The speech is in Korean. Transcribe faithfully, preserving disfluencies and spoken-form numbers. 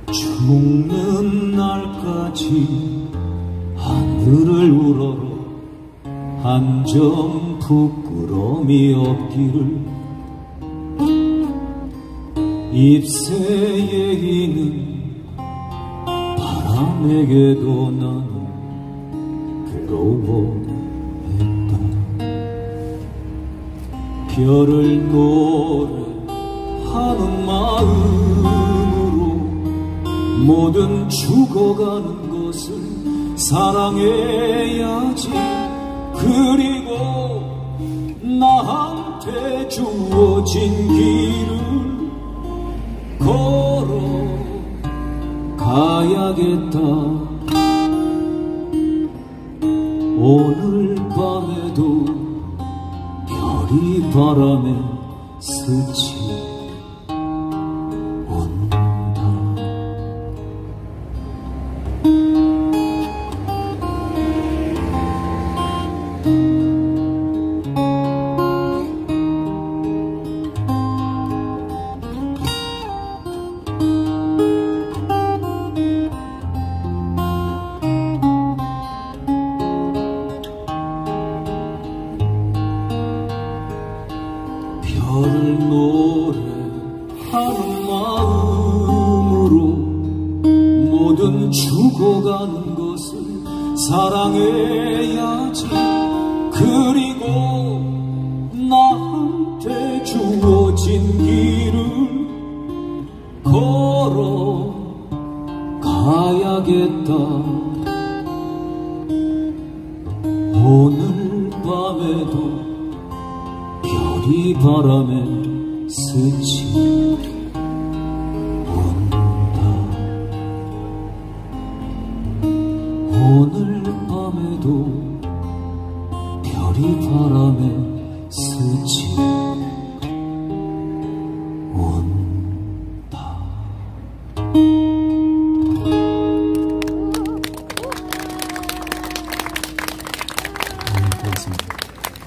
죽는 날까지 하늘을 우러러 한 점 부끄러움이 없기를. 잎새에 있는 바람에게도 나는 괴로워했다. 별을 노래하는 마음으로 뭐든 죽어가는 것을 사랑해야지. 그리고 나한테 주어진 길을 걸어가야겠다. 오늘 밤에도 별이 바람에 스치 별을 노래하는 마음으로 뭐든 죽어가는 것을 사랑해야지. 그리고 나한테 주어진 길을 걸어가야겠다. 오늘 밤에도 별이 바람에 스치 온다. 오늘 밤에도 별이 바람에 스치